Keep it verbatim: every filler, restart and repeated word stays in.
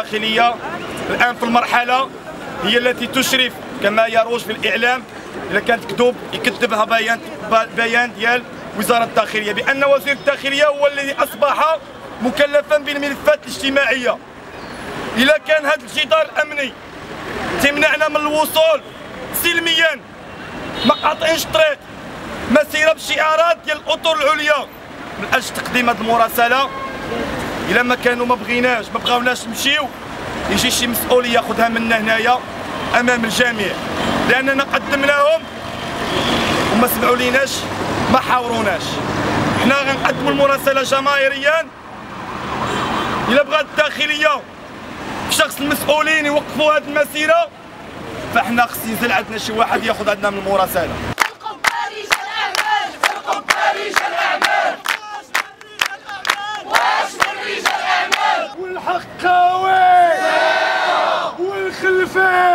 الداخليه الان في المرحله هي التي تشرف كما يروج في الاعلام، اذا كانت كذوب يكذبها بيان بيان ديال وزاره الداخليه بان وزير الداخليه هو الذي اصبح مكلفا بالملفات الاجتماعيه. اذا كان هذا الجدار الامني تمنعنا من الوصول سلميا، ما قاطعينش الطريق، مسيره بشعارات ديال الاطر العليا من اجل تقديم هذه المراسله. الا ما كانوا ما بغيناش ما بغاوناش نمشيو، يجي شي مسؤول ياخذها منا هنايا امام الجميع، لاننا قدمناهم وما سمعوا ليناش ما حاوروناش. حنا غنقدموا المراسله جماهيريا. الا بغات الداخليه في شخص المسؤولين يوقفوا هذه المسيره، فاحنا خص ينزل عندنا شي واحد ياخذ عندنا من المراسله. والحقاوي والخلفان